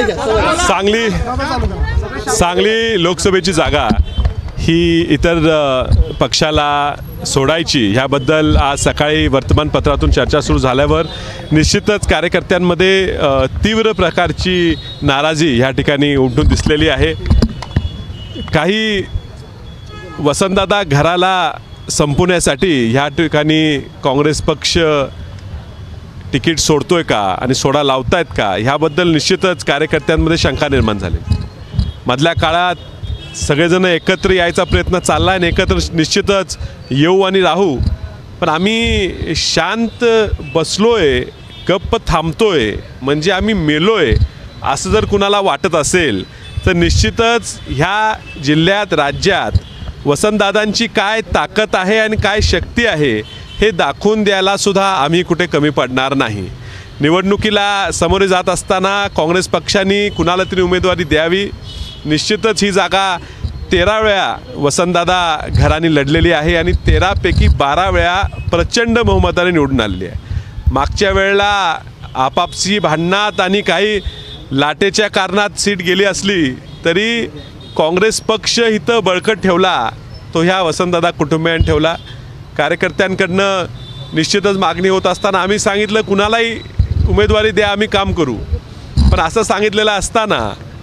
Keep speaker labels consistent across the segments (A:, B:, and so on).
A: सांगली लोकसभेची जागा ही इतर पक्षाला सोडायची ह्याबद्दल आज सकाळी वर्तमानपत्रातून चर्चा सुरू झाल्यावर निश्चितच कार्यकर्त्यांमध्ये तीव्र प्रकारची नाराजी ह्या ठिकाणी उमटून दिसलेली आहे। काही वसंतदादा घराला संपवण्यासाठी ह्या ठिकाणी काँग्रेस पक्ष तिकीट सोडतोय का आणि सोडा लावतायत का ह्याबद्दल निश्चितच कार्यकर्त्यांमध्ये शंका निर्माण झाली। मधल्या काळात सगळेजण एकत्र यायचा प्रयत्न चालला आणि एकत्र निश्चितच येऊ आणि राहू, पण आम्ही शांत बसलोय, गप्प थांबतोय म्हणजे आम्ही मेलोय असं जर कुणाला वाटत असेल तर निश्चितच ह्या जिल्ह्यात राज्यात वसंतदादांची काय ताकद आहे आणि काय शक्ती आहे हे दाखवून द्यायला सुद्धा आम्ही कुठे कमी पडणार नाही। निवडणुकीला सामोरे जात असताना काँग्रेस पक्षाने कुणाला तरी उमेदवारी द्यावी। निश्चितच ही जागा 13 वेळा वसंतदादा घराने लढलेली आहे आणि 13 पैकी 12 वेळा प्रचंड बहुमताने निवडून आलेली आहे। मागच्या वेळेला आपापसी भांडणात आणि काही लाटेच्या कारणात सीट गेली असली तरी काँग्रेस पक्ष इथं बळकट ठेवला, तो ह्या वसंतदादा कुटुंबियांनी ठेवला। कार्यकर्त्यांकडनं निश्चितच मागणी होत असताना आम्ही सांगितलं कुणालाही उमेदवारी द्या, आम्ही काम करू, पण असं सांगितलेलं असताना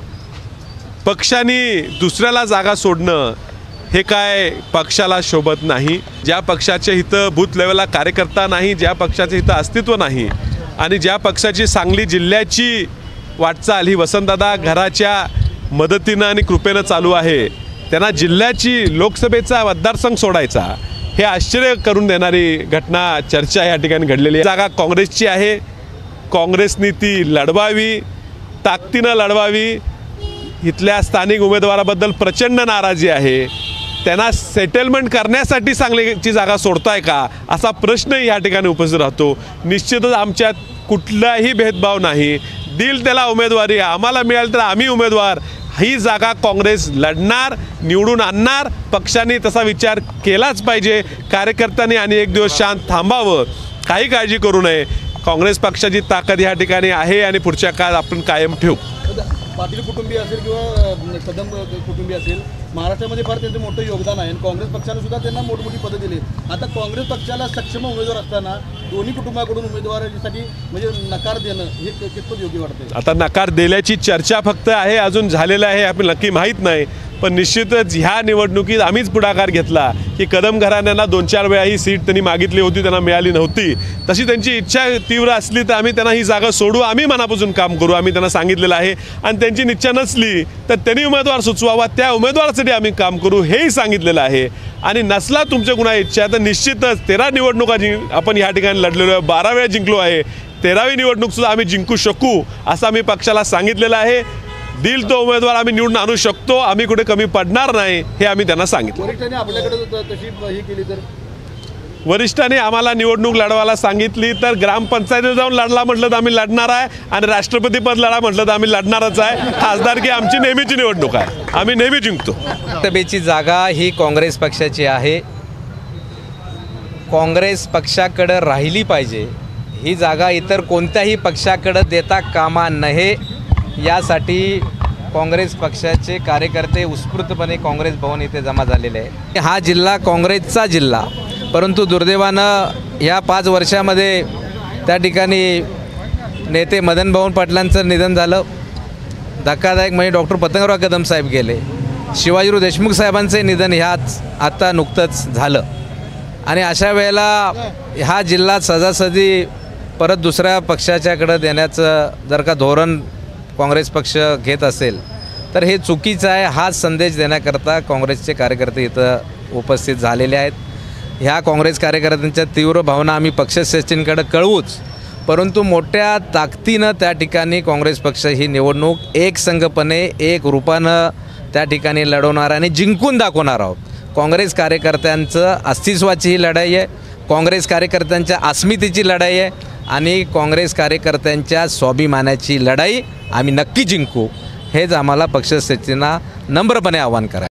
A: पक्षाने दुसऱ्याला जागा सोडणं हे काय पक्षाला शोभत नाही। ज्या पक्षाचे हितं बूथ लेवलला कार्यकर्ता नाही, ज्या पक्षाचे हितं अस्तित्व नाही आणि ज्या पक्षाची सांगली जिल्ह्याची वाटचाल ही वसंतदादा घराच्या मदतीनं आणि कृपेनं चालू आहे, त्यांना जिल्ह्याची लोकसभेचा मतदारसंघ सोडायचा हे आश्चर्य करून देणारी घटना चर्चा या ठिकाणी घडलेली आहे। जागा काँग्रेसची आहे, काँग्रेसनी ती लढवावी, ताकदीनं लढवावी। इथल्या स्थानिक उमेदवाराबद्दल प्रचंड नाराजी आहे, त्यांना सेटलमेंट करण्यासाठी सांगलीची जागा सोडताय का असा प्रश्न या ठिकाणी उपस्थित राहतो। निश्चितच आमच्यात कुठलाही भेदभाव नाही, दिल त्याला उमेदवारी आम्हाला मिळाली तर आम्ही उमेदवार, ही जागा काँग्रेस लढणार, निवडून आणणार। पक्षाने तसा विचार केलाच पाहिजे, कार्यकर्त्यांनी आणि एक दिवस शांत थांबावं, काही काळजी करू नये। काँग्रेस पक्षाची ताकद या ठिकाणी आहे आणि पुढच्या काळात आपण कायम ठेवू।
B: पाटील कुटुंबीय असेल किंवा कदम कुटुंबीय असेल, महाराष्ट्रामध्ये फार त्यांचं मोठं योगदान आहे आणि काँग्रेस पक्षाने सुद्धा त्यांना मोठमोठी पदं दिली। आता काँग्रेस पक्षाला सक्षम उमेदवार असताना दोन्ही कुटुंबाकडून उमेदवारासाठी म्हणजे नकार देणं हे कितपत योग्य वाटते?
A: आता नकार दिल्याची चर्चा फक्त आहे, अजून झालेलं आहे आपल्याला नक्की माहीत नाही, पण निश्चितच ह्या निवडणुकीत आम्हीच पुढाकार घेतला की कदम घराण्यांना 2-4 वेळा ही सीट त्यांनी मागितली होती, त्यांना मिळाली नव्हती। तशी त्यांची इच्छा तीव्र असली तर आम्ही त्यांना ही जागा सोडू, आम्ही मनापासून काम करू, आम्ही त्यांना सांगितलेलं आहे। आणि त्यांची इच्छा नसली तर त्यांनी उमेदवार सुचवावा, त्या उमेदवारासाठी आम्ही काम करू हेही सांगितलेलं आहे। आणि नसला तुमच्या कुणा इच्छा तर निश्चितच 13 निवडणुका आपण ह्या ठिकाणी लढलेलो आहे, 12 वेळा जिंकलो आहे, 13वी निवडणूकसुद्धा आम्ही जिंकू शकू असं आम्ही पक्षाला सांगितलेलं आहे। दिल तो उमेदवार आम्ही निवडून आणू शकतो, आम्ही कुठे कमी पडणार नाही हे आम्ही त्यांना सांगितलं।
B: वरिष्ठांनी आपल्याकडे तशी ही केली तर
A: वरिष्ठांनी आम्हाला निवडणूक लढवायला सांगितली तर ग्रामपंचायतीत जाऊन लढला म्हटलं तर आम्ही लढणार आहे आणि राष्ट्रपती पद लढा म्हटलं तर आम्ही लढणारच आहे। खासदारकी आमची नेहमीची निवडणूक आहे, आम्ही नेहमी जिंकतो।
C: लोकसभेची जागा ही काँग्रेस पक्षाची आहे, काँग्रेस पक्षाकडे राहिली पाहिजे। ही जागा इतर कोणत्याही पक्षाकडे देता कामा नये यासाठी काँग्रेस पक्षाचे कार्यकर्ते उत्स्फूर्तपणे काँग्रेस भवन इथे जमा झालेले आहे। हा जिल्हा काँग्रेसचा जिल्हा, परंतु दुर्दैवानं ह्या 5 वर्षामध्ये त्या ठिकाणी नेते मदन भाऊ पाटलांचं निधन झालं। धक्कादायक म्हणजे डॉक्टर पतंगराव कदम साहेब गेले, शिवाजीराव देशमुख साहेबांचे निधन ह्याच आता नुकतंच झालं आणि अशा वेळेला हा जिल्हा सहजासहजी परत दुसऱ्या पक्षाच्याकडे देण्याचं जर का धोरण काँग्रेस पक्ष घेत असेल तर हे चुकीचं आहे। हाच संदेश देण्याकरता काँग्रेसचे कार्यकर्ते इथं उपस्थित झालेले आहेत। ह्या काँग्रेस कार्यकर्त्यांच्या तीव्र भावना आम्ही पक्षश्रेष्ठींकडे कळवूच, परंतु मोठ्या ताकदीनं त्या ठिकाणी काँग्रेस पक्ष ही निवडणूक एकसंघपणे एक रूपानं त्या ठिकाणी लढवणार आणि जिंकून दाखवणार आहोत। काँग्रेस कार्यकर्त्यांचं अस्तित्वाची ही लढाई आहे, काँग्रेस कार्यकर्त्यांच्या अस्मितेची लढाई आहे आणि काँग्रेस कार्यकर्त्यांच्या स्वाभिमानाची लढाई आम्ही नक्की जिंकू, हेच आम्हाला पक्षश्रेष्ठींना नम्रपणे आवाहन करायचं।